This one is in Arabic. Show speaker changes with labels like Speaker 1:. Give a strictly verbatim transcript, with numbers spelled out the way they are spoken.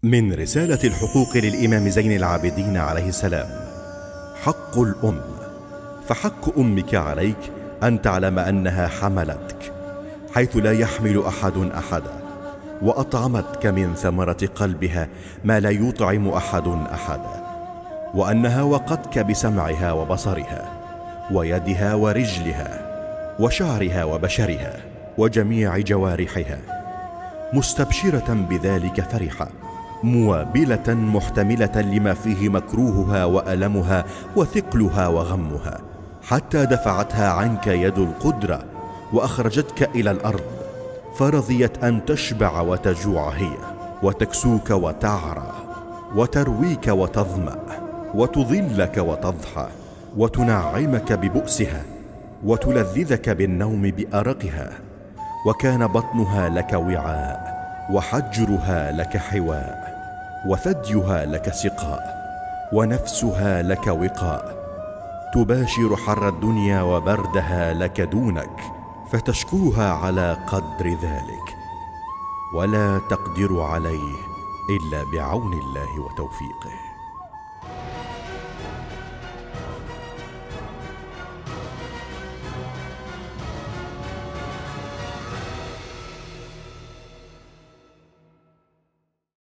Speaker 1: من رسالة الحقوق للإمام زين العابدين عليه السلام: حق الأم. فحق أمك عليك أن تعلم أنها حملتك، حيث لا يحمل أحد أحدا، وأطعمتك من ثمرة قلبها ما لا يطعم أحد أحدا، وأنها وقتك بسمعها وبصرها ويدها ورجلها وشعرها وبشرها وجميع جوارحها، مستبشرة بذلك فرحة، موابلة محتملة لما فيه مكروهها وألمها وثقلها وغمها، حتى دفعتها عنك يد القدرة وأخرجتك إلى الأرض، فرضيت أن تشبع وتجوع هي، وتكسوك وتعرى، وترويك وتظمأ، وتظلك وتضحى، وتنعمك ببؤسها، وتلذذك بالنوم بأرقها. وكان بطنها لك وعاء، وحجرها لك حواء، وثديها لك سقاء، ونفسها لك وقاء، تباشر حر الدنيا وبردها لك دونك، فتشكرها على قدر ذلك، ولا تقدر عليه إلا بعون الله وتوفيقه.